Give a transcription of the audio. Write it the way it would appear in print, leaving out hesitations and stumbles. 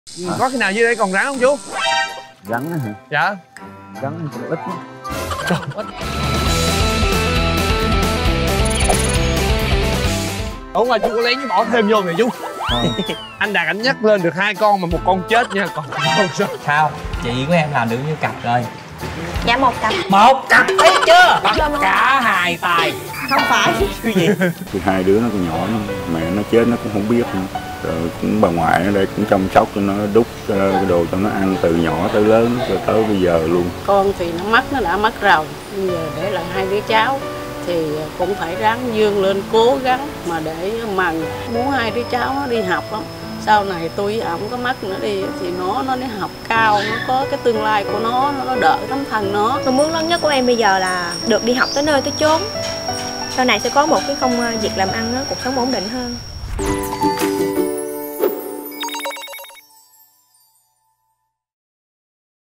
Có khi nào dưới đây còn rắn không chú? Rắn á hả? Dạ. Rắn ít lắm. Ít. Ủa mà chú có lén bỏ thêm vô này chú? Anh Đạt anh nhắc lên được 2 con mà 1 con chết nha, còn con sao? Sao? Chị của em làm được nhiêu cặp rồi? Dạ 1 cặp. 1 cặp thấy chưa? Cả 2 tài. Không phải. Cái gì? Thì 2 đứa nó còn nhỏ, mẹ nó chết nó cũng không biết nữa. Rồi cũng bà ngoại nó đây cũng chăm sóc cho nó, đút cái đồ cho nó ăn từ nhỏ tới lớn rồi tới bây giờ luôn. Con thì nó đã mất rồi, bây giờ để lại 2 đứa cháu thì cũng phải ráng vươn lên cố gắng mà để mà muốn 2 đứa cháu nó đi học lắm. Sau này tôi với ổng có mất nữa đi thì nó đi học cao, nó có cái tương lai của nó đỡ tấm thân nó. Mong muốn lớn nhất của em bây giờ là được đi học tới nơi tới chốn. Sau này sẽ có một cái công việc làm ăn, cuộc sống ổn định hơn.